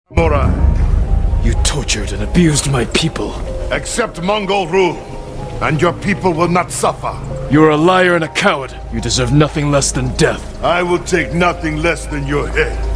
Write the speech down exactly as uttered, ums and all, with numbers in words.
Samurai, You tortured and abused my people. accept Mongol rule, and your people will not suffer. You are a liar and a coward. You deserve nothing less than death. I will take nothing less than your head.